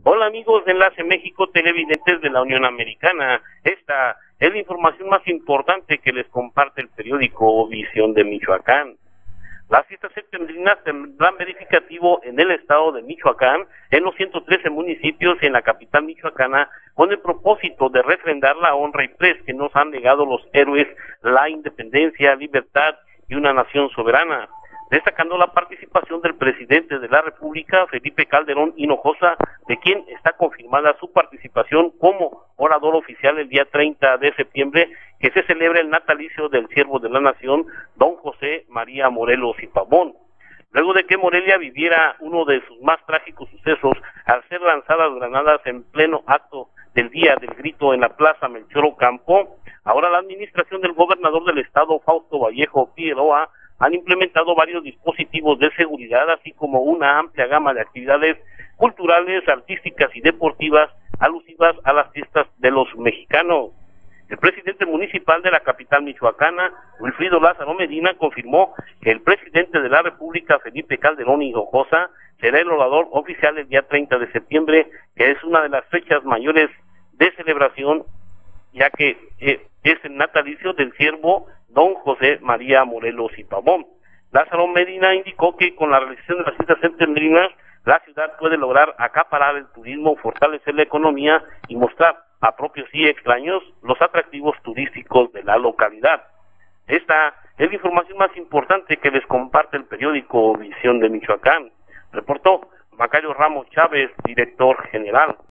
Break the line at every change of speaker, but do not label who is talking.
Hola amigos de Enlace México, televidentes de la Unión Americana. Esta es la información más importante que les comparte el periódico Visión de Michoacán. Las fiestas septembrinas tendrán verificativo en el estado de Michoacán, en los 113 municipios y en la capital michoacana, con el propósito de refrendar la honra y pres que nos han legado los héroes, la independencia, libertad y una nación soberana. Destacando la participación del presidente de la República, Felipe Calderón Hinojosa, de quien está confirmada su participación como orador oficial el día 30 de septiembre, que se celebra el natalicio del siervo de la nación, don José María Morelos y Pavón. Luego de que Morelia viviera uno de sus más trágicos sucesos al ser lanzadas granadas en pleno acto del Día del Grito en la Plaza Melchor Ocampo, ahora la administración del gobernador del estado, Fausto Vallejo Figueroa, han implementado varios dispositivos de seguridad, así como una amplia gama de actividades culturales, artísticas y deportivas alusivas a las fiestas de los mexicanos. El presidente municipal de la capital michoacana, Wilfrido Lázaro Medina, confirmó que el presidente de la República, Felipe Calderón Hinojosa, será el orador oficial el día 30 de septiembre, que es una de las fechas mayores de celebración, ya que es el natalicio del siervo don José María Morelos y Pavón. Lázaro Medina indicó que con la realización de las fiestas septembrinas, la ciudad puede lograr acaparar el turismo, fortalecer la economía y mostrar a propios y extraños los atractivos turísticos de la localidad. Esta es la información más importante que les comparte el periódico Visión de Michoacán. Reportó Macario Ramos Chávez, director general.